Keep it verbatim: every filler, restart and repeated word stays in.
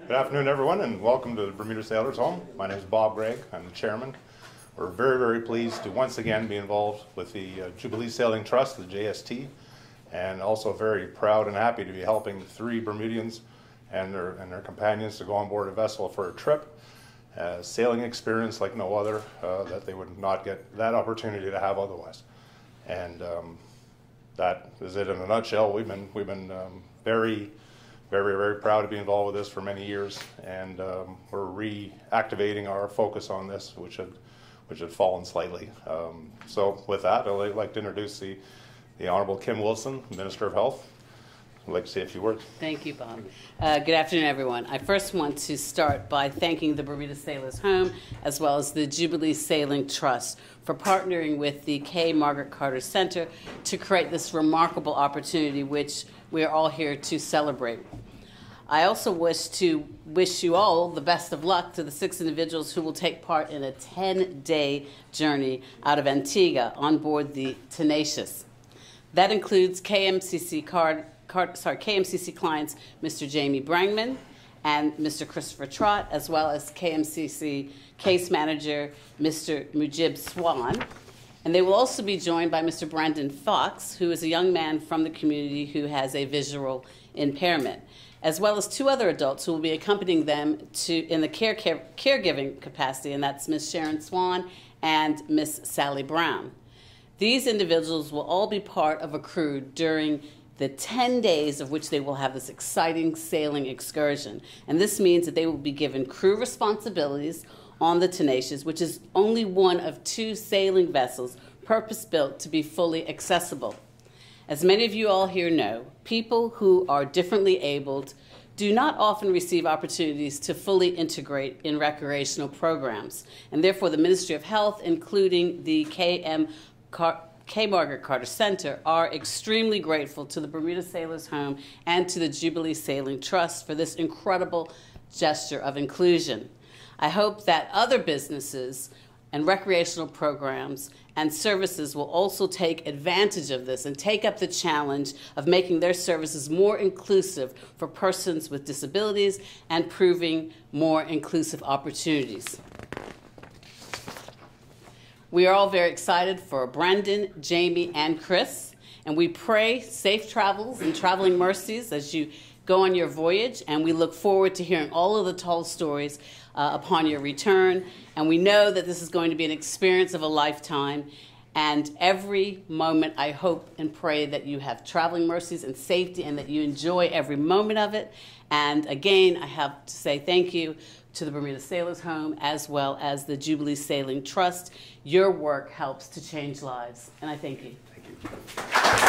Good afternoon, everyone, and welcome to the Bermuda Sailors Home. My name is Bob Gregg. I'm the chairman. We're very, very pleased to once again be involved with the uh, Jubilee Sailing Trust, the J S T, and also very proud and happy to be helping three Bermudians and their, and their companions to go on board a vessel for a trip. A sailing experience like no other, uh, that they would not get that opportunity to have otherwise. And um, that is it in a nutshell. We've been, we've been um, very, very, very proud to be involved with this for many years, and um, we're reactivating our focus on this, which had, which had fallen slightly. Um, so with that, I'd like to introduce the, the Honorable Kim Wilson, Minister of Health. I'd like to say a few words. Thank you, Bob. Uh, good afternoon, everyone. I first want to start by thanking the Bermuda Sailors Home as well as the Jubilee Sailing Trust for partnering with the K. Margaret Carter Center to create this remarkable opportunity, which we are all here to celebrate. I also wish to wish you all the best of luck to the six individuals who will take part in a ten-day journey out of Antigua on board the Tenacious. That includes K M C C card, card, sorry, K M C C clients Mister Jamie Brangman and Mister Christopher Trott, as well as K M C C case manager Mister Mujib Swan. And they will also be joined by Mister Brandon Fox, who is a young man from the community who has a visual impairment, as well as two other adults who will be accompanying them to in the care, care, caregiving capacity, and that's Miss Sharon Swan and Miss Sally Brown. These individuals will all be part of a crew during the ten days of which they will have this exciting sailing excursion. And this means that they will be given crew responsibilities on the Tenacious, which is only one of two sailing vessels purpose-built to be fully accessible. As many of you all here know, people who are differently abled do not often receive opportunities to fully integrate in recreational programs. And therefore, the Ministry of Health, including the K M Car K. Margaret Carter Center, are extremely grateful to the Bermuda Sailors Home and to the Jubilee Sailing Trust for this incredible gesture of inclusion. I hope that other businesses and recreational programs and services will also take advantage of this and take up the challenge of making their services more inclusive for persons with disabilities and proving more inclusive opportunities. We are all very excited for Brandon, Jamie, and Chris, and we pray safe travels and traveling mercies as you go on your voyage, and we look forward to hearing all of the tall stories uh, upon your return. And we know that this is going to be an experience of a lifetime, and every moment I hope and pray that you have traveling mercies and safety and that you enjoy every moment of it. And again, I have to say thank you to the Bermuda Sailors Home as well as the Jubilee Sailing Trust. Your work helps to change lives, and I thank you. Thank you.